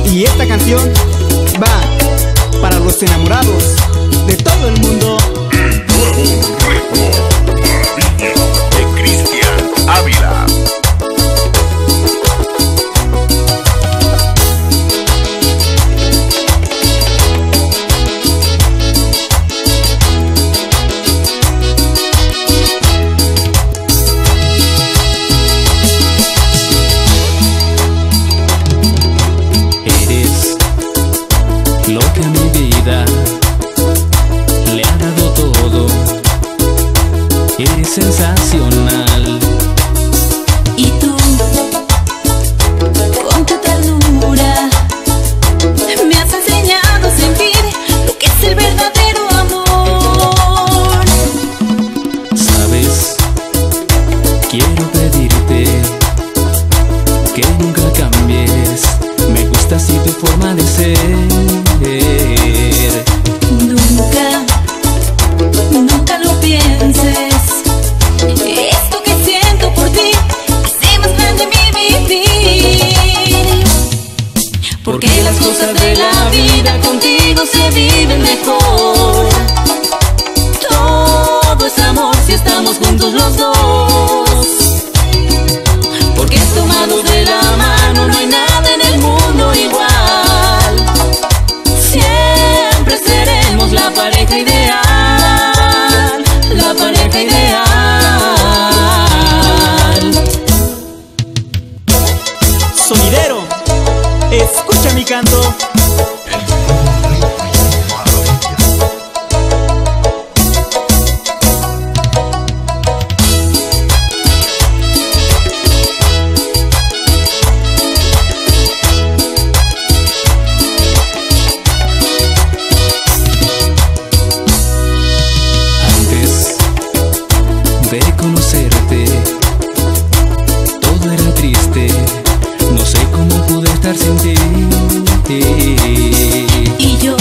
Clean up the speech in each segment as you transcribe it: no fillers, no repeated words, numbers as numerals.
Y esta canción va para los enamorados de todo el mundo. El nuevo ritmo Maravilla de Cristian Ávila. Lo que a mi vida le ha dado todo, eres sensacional. Y tú, con tu ternura, me has enseñado a sentir lo que es el verdadero amor. Sabes, quiero pedirte que nunca cambies. Me gusta así tu forma de ser. Nunca lo pienses. Esto que siento por ti hace más grande mi vivir. Porque las cosas de la vida contigo se viven mejor. Todo es amor si estamos juntos los dos. Porque tomados de la mano no hay nada en el mundo igual. Siempre seremos la pareja ideal, la pareja ideal. Sonidero, escucha mi canto. De conocerte, todo era triste. No sé cómo pude estar sin ti. Y yo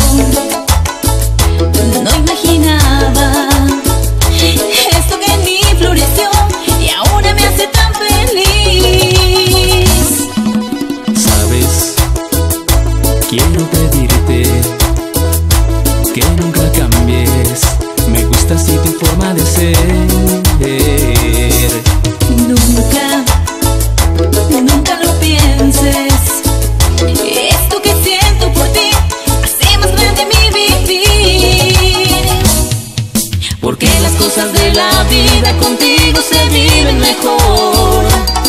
no imaginaba esto que en mí floreció y ahora me hace tan feliz. Sabes, quiero pedirte que nunca cambies. Me gusta así tu forma de ser. Nunca lo pienses. Esto que siento por ti hace más grande mi vivir. Porque las cosas de la vida contigo se viven mejor.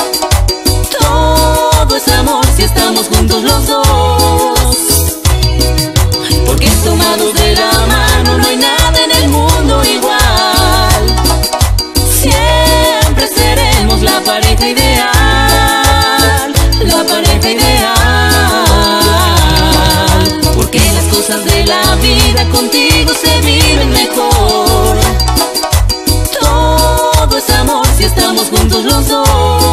Todo es amor si estamos juntos los dos. Porque tomados de la mano no hay nada en el mundo igual. Siempre seremos la pareja ideal, la pareja ideal. Porque las cosas de la vida contigo se viven mejor. Todo es amor si estamos juntos los dos.